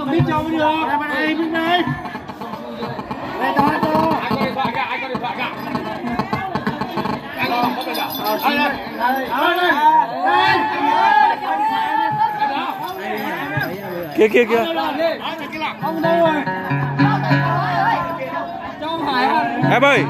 biết cho mới được. Đây bên đây. Đây cho. Ai có điện thoại kìa, ai có điện thoại kìa. Ai có điện thoại kìa. Kia kia. Không đâu rồi. Cho ông Hải à. Em ơi.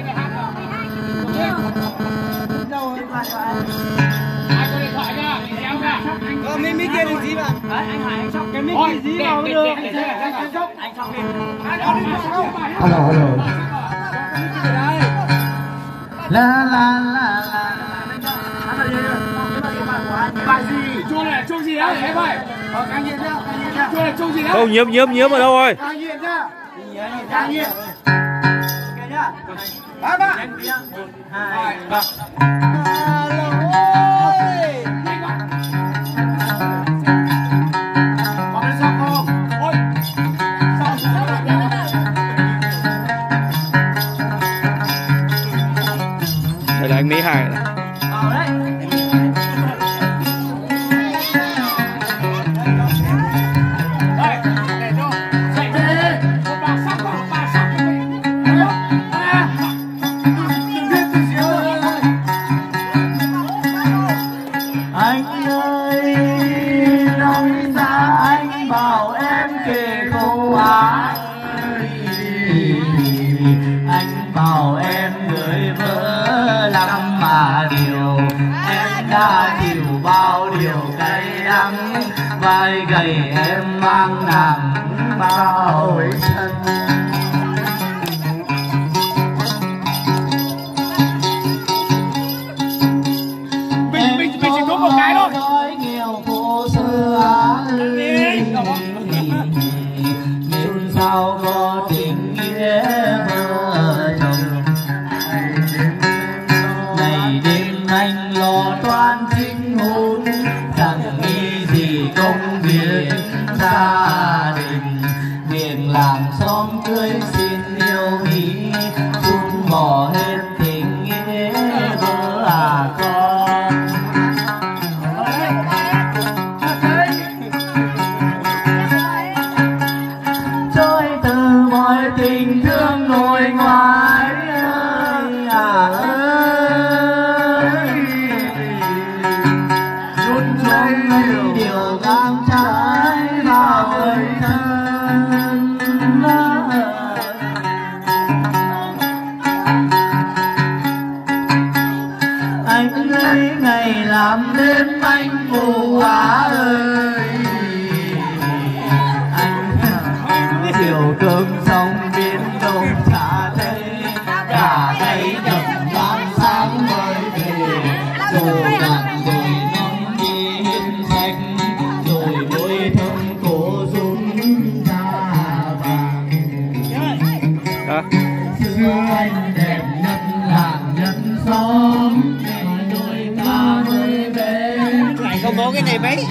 Mic kia đừng dí vào. Anh Hải anh sóc cái mic kia dí vào mới được. Anh sóc đi. Hello. La la la la. Bài gì? Chuông gì đấy em ơi? Càng nhiệt nhá. Chuông này chuông gì đấy? Không nhiễm ở đâu rồi? Càng nhiệt nhá. Càng nhiệt. Ok nhá. 3 1 2 3. Đây là anh Mỹ Hải này. Anh ơi, nói ra anh bảo em kể câu ai. Anh bảo em người vỡ lắm mà điều em đã chịu bao điều cay đắng, vai gầy em mang nặng bao chân. Mình chỉ có một cái thôi. Nói nhiều phố xưa nhưng sao có tình nghĩa vợ chồng. Ngày đêm anh lo toan chính hôn, chẳng nghĩ gì công việc gia đình. Miệng làng xóm cưới xin yêu ý, chung bỏ hết tình nghĩa vợ à con. Trôi từ mọi tình thương nội ngoại ơi rút trong điều ngang trái vào người thân. Anh lấy ngày làm đêm anh buồn quá ơi. Anh chiều cơm xong biến đâu chả thấy, cả ngày đập vang sáng mới về. Rồi đàn rồi ngóng nhìn sạch, rồi đôi thân cổ rúng da vàng. Xưa anh đẹp nhất làng nhất xóm, đôi ta mới về. Lại không có cái này mấy.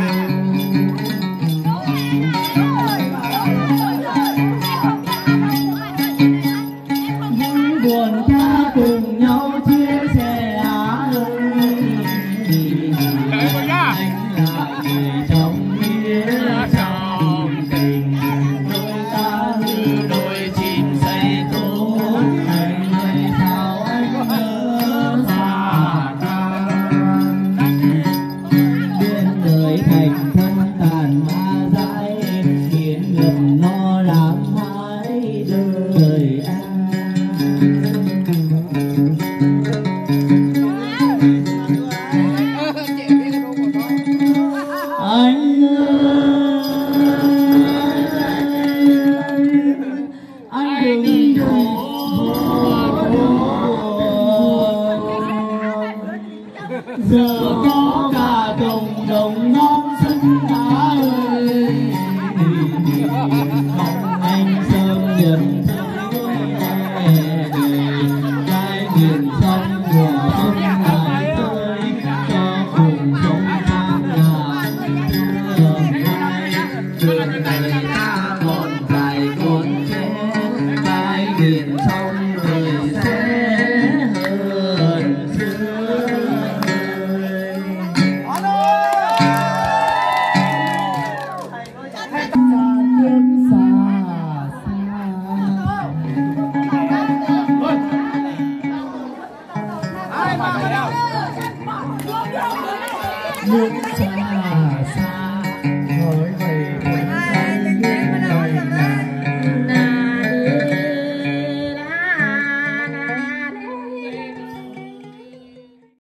Buồn ta cùng nhau chia sẻ ơi. Anh là người trong nghĩa trong tình, đôi ta như đôi chim say tốt. Anh ơi sao anh nhớ xa ta, biên đời thành thân tàn ma dại, khiến ngập lo lắng mãi đời anh. Anh đừng giờ có cả đồng đồng non sân đá ơi. Mong anh sớm nhận thấy mẹ đời, cái miền sông của sông lại tới, cho cùng sống trang ngàn thương hai. Đường này ta còn dài còn trẻ, cái miền sông đời sẽ hơn xưa. nước xa xa